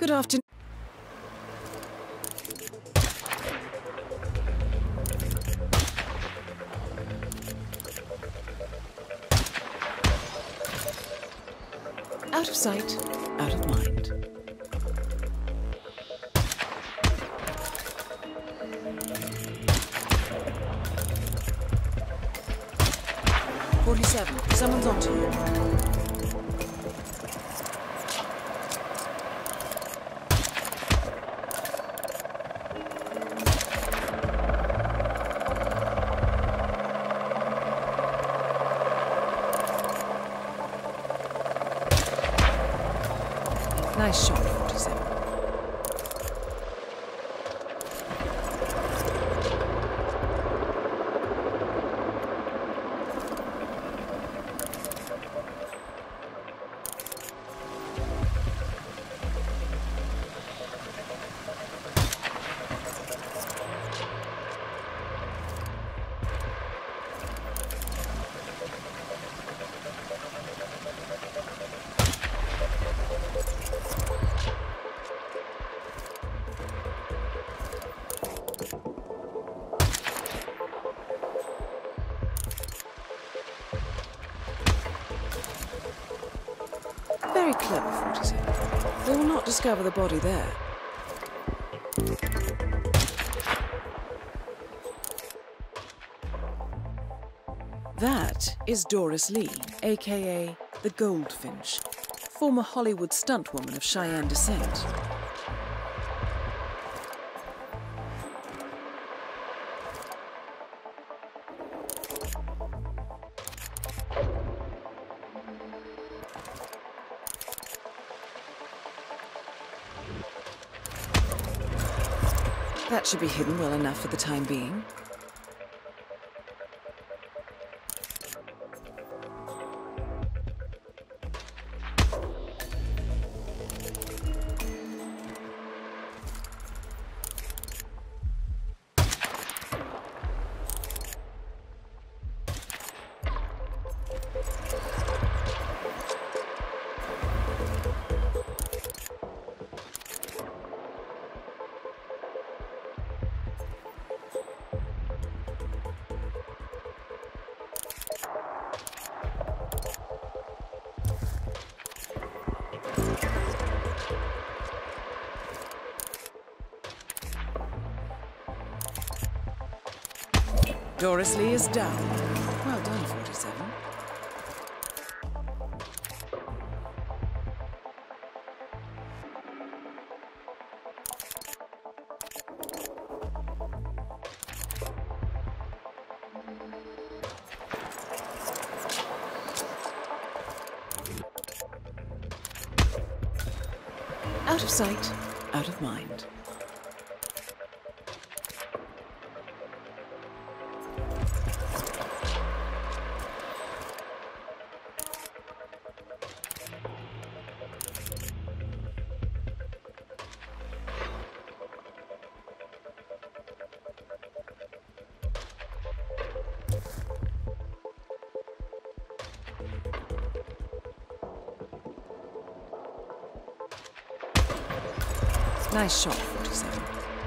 Good afternoon. Out of sight, out of mind. Someone's onto you. Nice shot, 47. Very clever, 47. They will not discover the body there. That is Doris Lee, aka the Goldfinch, former Hollywood stuntwoman of Cheyenne descent. That should be hidden well enough for the time being. Doris Lee is down. Well done, 47. Out of sight, out of mind. Nice shot, 47.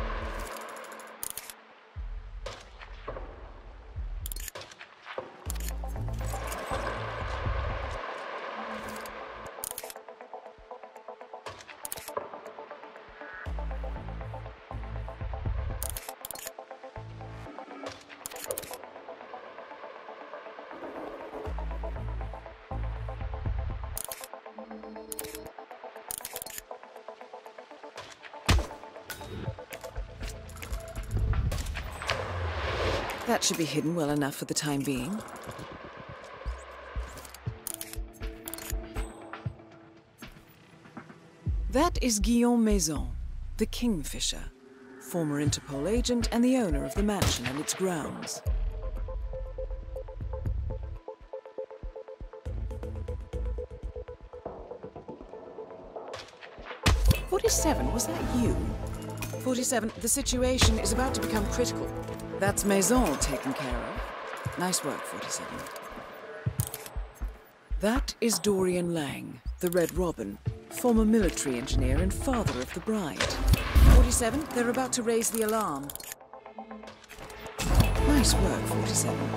That should be hidden well enough for the time being. That is Guillaume Maison, the Kingfisher, former Interpol agent and the owner of the mansion and its grounds. "47, was that you?" 47, the situation is about to become critical. That's Maison taken care of. Nice work, 47. That is Dorian Lang, the Red Robin, Former military engineer and father of the bride. 47, they're about to raise the alarm. Nice work, 47.